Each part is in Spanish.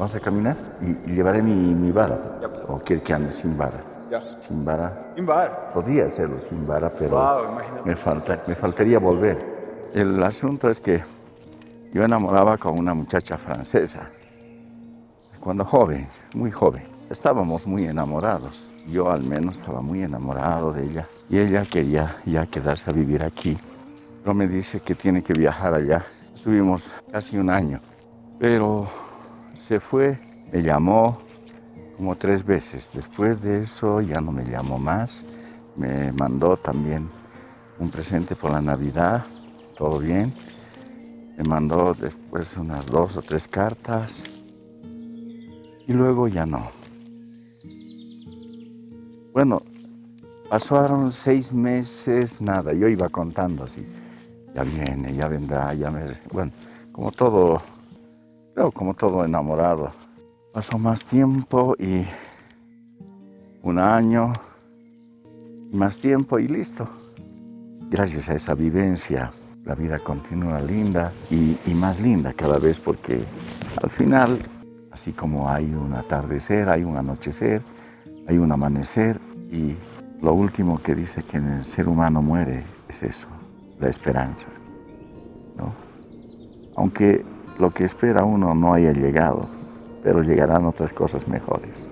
vamos a caminar y llevaré mi vara. Ya, pues. ¿O quiere que ande sin vara? Ya. Sin vara. Sin bar. Podría hacerlo sin vara, pero Wow, imagínate. me faltaría volver. El asunto es que yo enamoraba con una muchacha francesa. Cuando joven, muy joven. Estábamos muy enamorados. Yo al menos estaba muy enamorado de ella. Y ella quería ya quedarse a vivir aquí. Pero me dice que tiene que viajar allá. Estuvimos casi un año. Pero se fue, me llamó como 3 veces. Después de eso ya no me llamó más. Me mandó también un presente por la Navidad. Todo bien. Me mandó después unas 2 o 3 cartas. Y luego ya no. Bueno, pasaron 6 meses, nada. Yo iba contando así. Ya viene, ya vendrá, ya me... Bueno, como todo, creo como todo enamorado. Pasó más tiempo y 1 año, más tiempo y listo. Gracias a esa vivencia, la vida continúa linda y más linda cada vez porque al final, así como hay un atardecer, hay un anochecer, hay un amanecer y lo último que dice que en el ser humano muere es eso, la esperanza, ¿no? Aunque lo que espera uno no haya llegado, pero llegarán otras cosas mejores.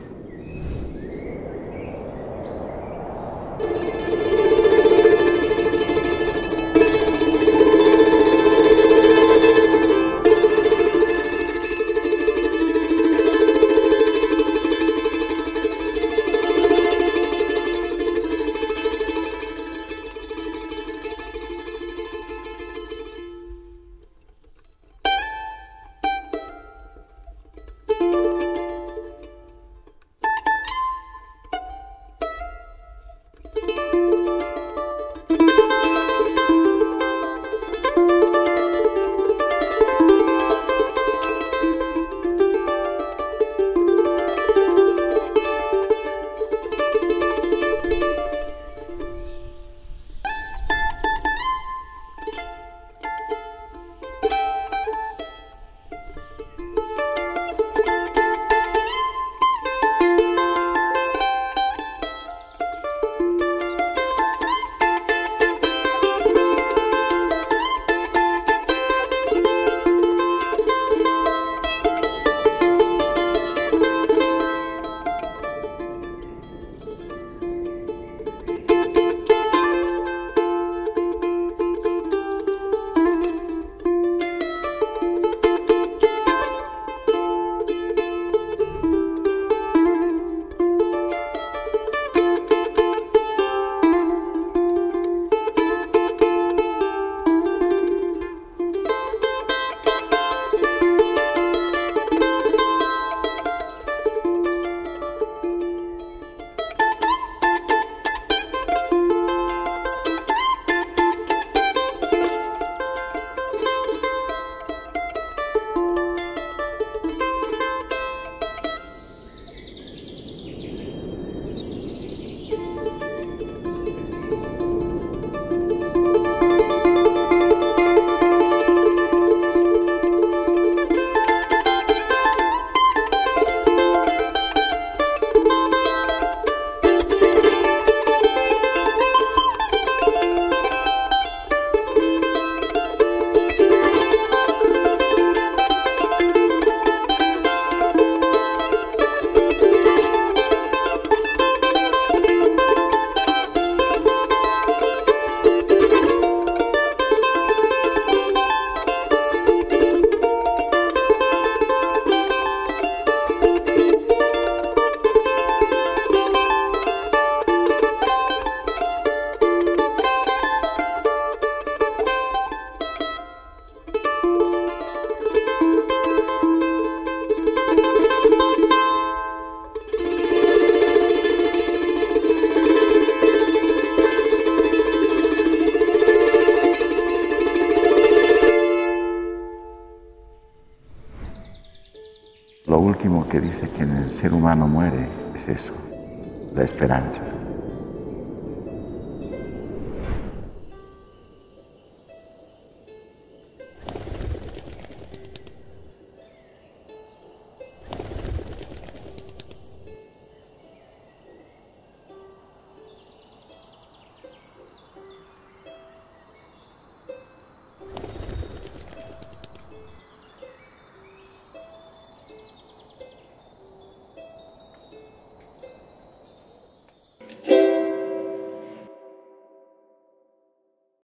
Lo último que dice que en el ser humano muere es eso, la esperanza.